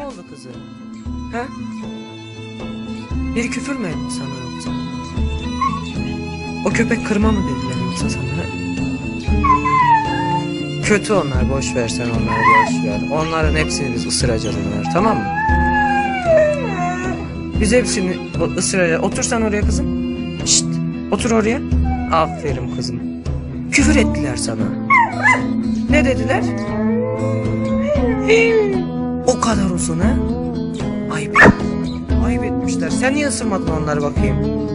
oldu kızım? Ha? Biri küfür mü etti sana yoksa? O köpek kırma mı dediler yoksa sana? Ha? Kötü onlar, boş ver sen onları, boş ver. Onların hepsini biz ısıracağız onları, tamam mı? Biz hepsini ısıracağız. Otur sen oraya kızım. Şşt, otur oraya. Aferin kızım. Küfür ettiler sana. Ne dediler? O kadar uzun ha? Ayıp. Ayıp etmişler. Sen niye ısırmadın onları bakayım?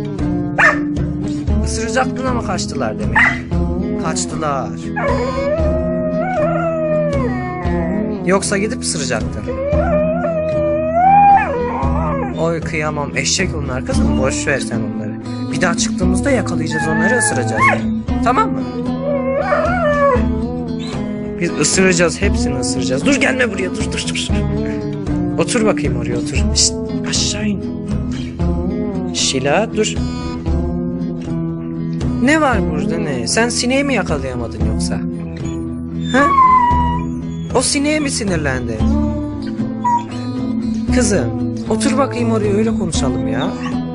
Isıracaktın ama kaçtılar demek. Kaçtılar. Yoksa gidip ısıracaktın. Oy kıyamam, eşek onlar kızım, boş ver sen onları. Bir daha çıktığımızda yakalayacağız onları, ısıracağız. Tamam mı? Biz ısıracağız, hepsini ısıracağız. Dur gelme buraya, dur. Otur bakayım oraya, otur. Şişt, aşağı in. Şila dur. Ne var burada ne? Sen sineği mi yakalayamadın yoksa? Ha? O sineğe mi sinirlendi? Kızım otur bakayım oraya, öyle konuşalım ya.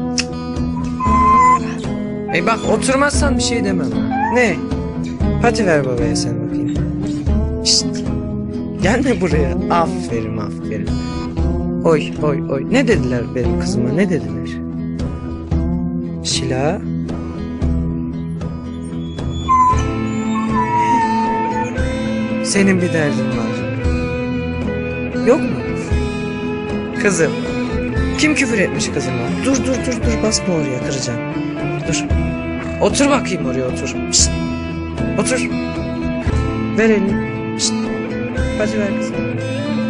Bak oturmazsan bir şey demem. Ne? Hadi ver babaya sen bakayım. Şşt. Gelme buraya. Aferin. Oy. Ne dediler benim kızıma, ne dediler? Şila. Senin bir derdin var. Yok mu? Kızım. Kim küfür etmiş kızıma? Dur basma oraya, kıracağım. Dur. Otur bakayım oraya, otur. Şişt. Otur. Ver elini. Şişt. Hadi ver kızım.